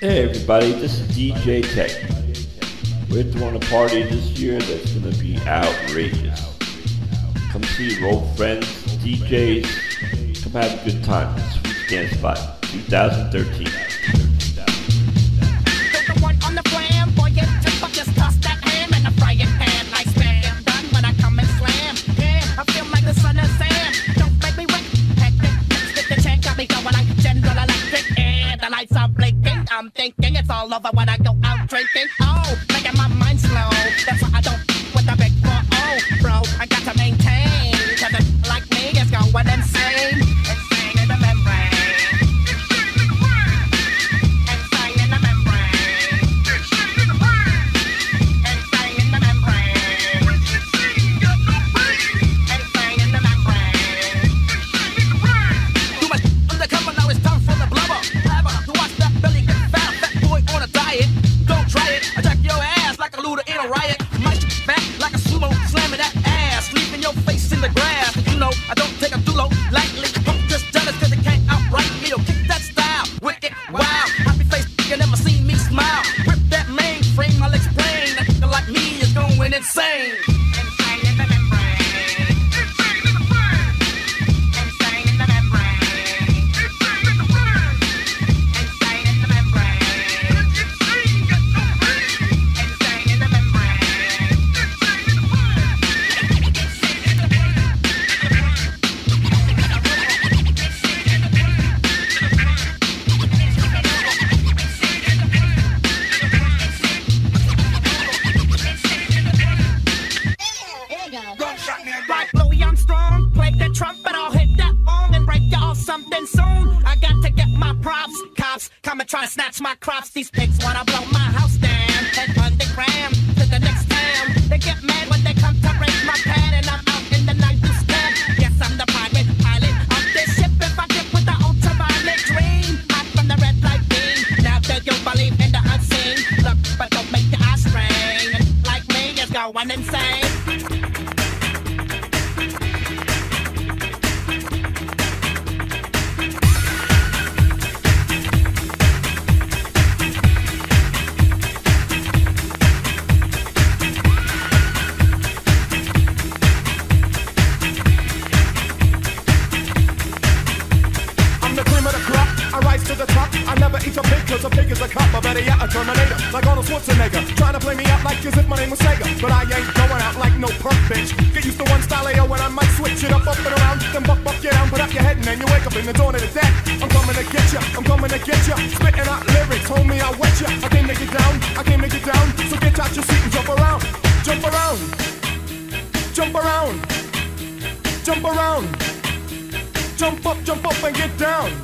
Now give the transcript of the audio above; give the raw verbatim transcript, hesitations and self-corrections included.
Hey everybody, this is D J Tech. We're throwing a party this year that's gonna be outrageous. Come see old friends, D Js, come have a good time. Sweet Dance Spot twenty thirteen. I'm thinking it's all over when I go out drinking. Oh, making my mind slow. That's why I don't with the big four. Oh, bro, I got to maintain. Cause it like me is going insane. Insane in the membrane. Insane in the membrane. Insane in the brain. Insane in the membrane. Insane in the membrane. Too much undercover, now it's time for the blubber. Blabber, to watch that belly get fat. Fat boy on a diet. Don't try it. Attack your ass like a looter in a riot. My shit fat like a sumo, slamming that ass, leaving your face in the grass. You know I don't take a dulo lightly. I'm just jealous cause they can't outright me. Yo, kick that style, wicked, wow. Happy face, you never seen me smile. Rip that mainframe, I'll explain. That nigga like me is going insane. Insane in the membrane. Insane in the brain. Insane in the membrane. Insane in the brain. Insane in the membrane. Insane got no brain. Insane in the membrane. Insane in the brain. Insane in the brain. Like Louis Armstrong, play the trumpet, I'll hit that bong and break y'all something soon. I got to get my props, cops come and try to snatch my crops. These pigs wanna blow my house down, head underground to the next town. They get mad when they come to raise my pad and I'm out in the night to stand. Yes, I'm the pirate pilot of this ship. If I dip with the ultraviolet dream, hot from the red light beam. Now that you believe in the unseen, look, but don't make your eyes strain. Like me, is going insane. I'm the cream of the crop, I rise to the top. I never eat a pig cause a pig is a cop. Or better yet, a Terminator, like Arnold Schwarzenegger. Trying to play me out like as if my name was Sega. But I ain't going out like no perk bitch. Get used to one style A O when I might switch it up, up and around. Then buck, buck, get down, put up your head and then you wake up in the dawn of the dead. I'm coming to get ya, I'm coming to get ya. Spitting out lyrics, homie, I'll wet ya. I came to get down, I came to get down. So get out your seat and jump around. Jump around. Jump around. Jump around. Jump up, jump up and get down.